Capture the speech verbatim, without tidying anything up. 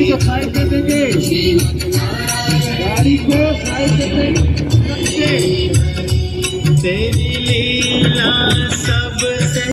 को साइड कर देंगे, गाड़ी को साइड कर देंगे। तेरी लीला